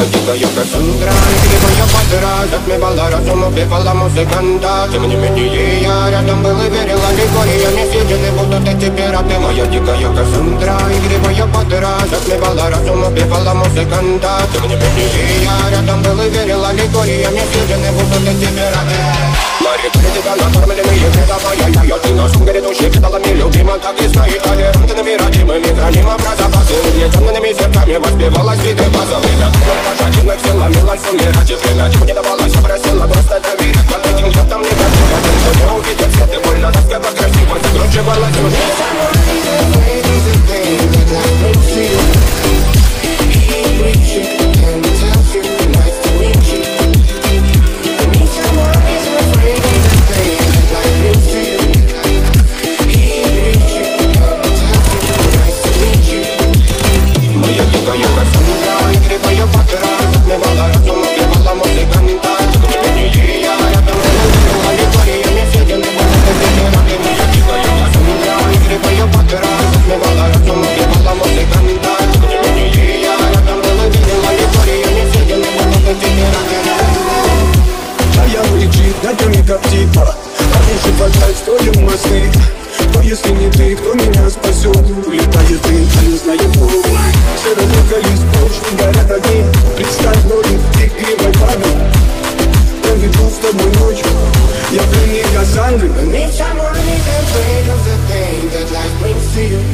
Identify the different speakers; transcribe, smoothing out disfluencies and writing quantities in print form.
Speaker 1: Моя дикая Кассандра, игривая подра, затмевала разум, убивала музыканта. Тем не менее я рядом был и верил, аллегориями съедены будут эти пираты. Моя дикая Кассандра, игривая подра, затмевала разум, убивала музыканта. Тем не менее я рядом был и верил, аллегориями съедены будут эти пираты. Мари, тебя накормленные предавая я, ты на сум грядущий педалами любима, так и стоит толерантными родимыми, хранима про запасы. Темными зерками воспевалась виды базовых. Пожатинных сил ломилась умирать, и время чего не давалось, просила просто доверять. Под этим летом негатива, никто не увидит свет, и больно тоскова красиво закручивалась уже.
Speaker 2: Строим мосты, кто если не ты, кто меня спасет? Улетает ты, не знаю путь. Серо-лука лист, точно горят огни. Представь ноги, игривой память. Проведу с тобой ночь, я пленник Кассандры.